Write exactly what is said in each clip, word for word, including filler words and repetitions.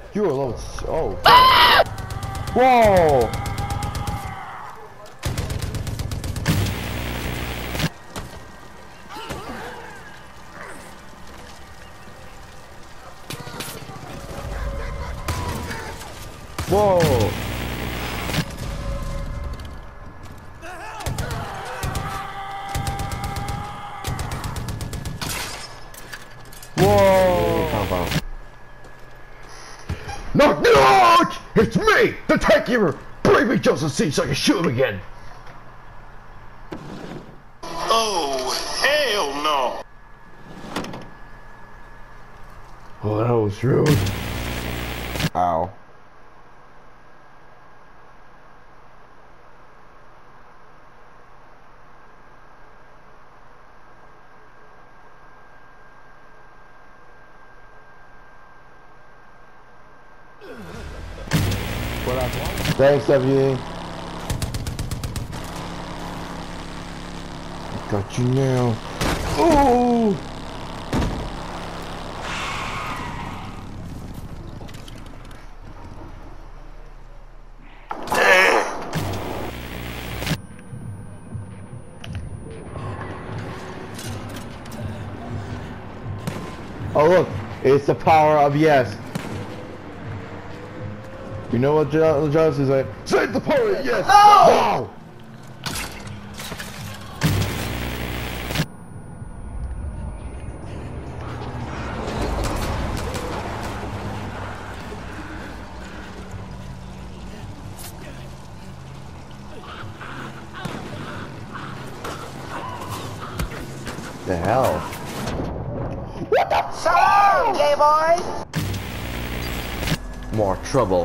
You were low. Oh. Whoa. Whoa. Whoa. Compound. Knock, knock! It's me, the tank giver! Bring me Joseph C so I can shoot him again! Oh, hell no! Oh, that was rude. Ow. Thanks, W. Got you now. Oh! Oh look, it's the power of yes. You know what John Johnson is like? Say the power of yes! No! Wow! The hell? What the? Sorry, gay boy! More trouble.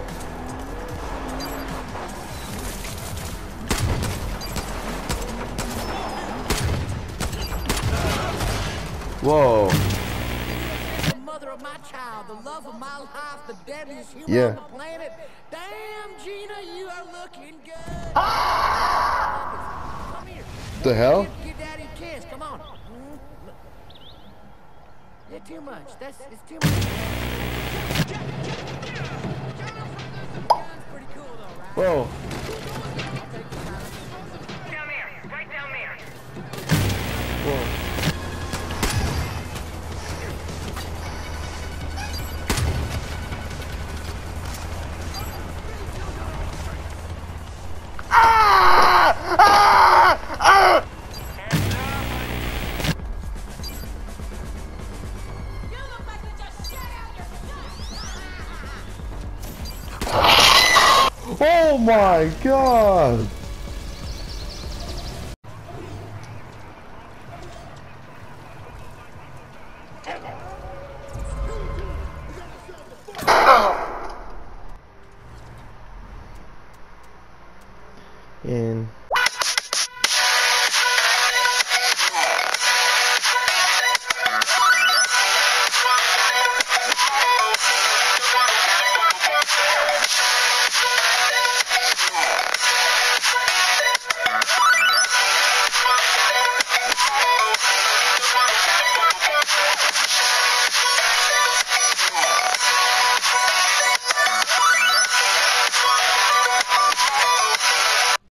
Whoa. The mother of my child, the love of my life, the deadliest human Yeah. on the planet. Damn, Gina, you are looking good. Ah! Come here. The hell? Give, give Daddy a kiss. Come on. Mm, look. Yeah, too much. That's it's too much. Gun's pretty cool, though, right? Whoa. Down there, right down there. Whoa. Oh my god! In